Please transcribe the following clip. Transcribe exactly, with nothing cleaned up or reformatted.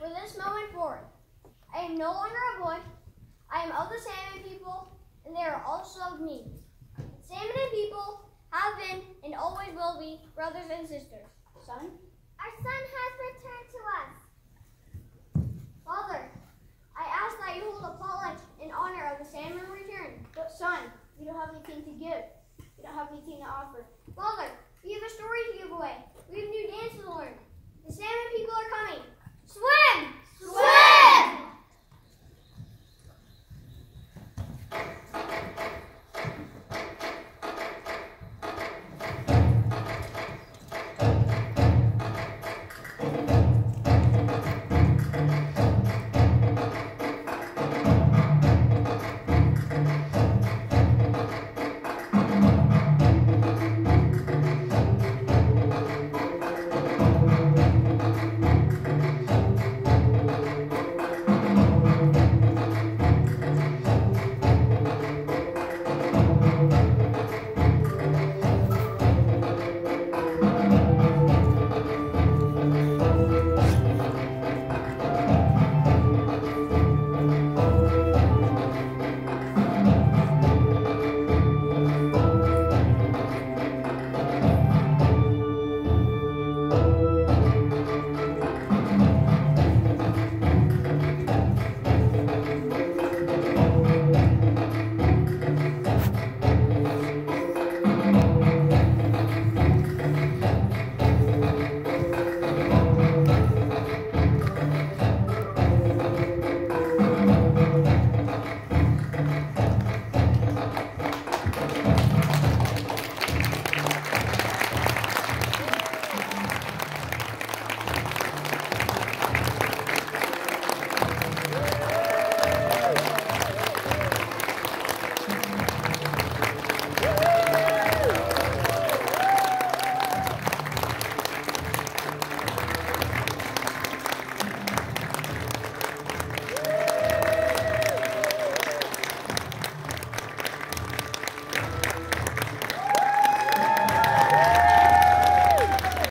for this moment forward. I am no longer a boy. I am of the Salmon people, and they are also of me. Salmon and people have been and always will be brothers and sisters. Son? Our son has returned to us.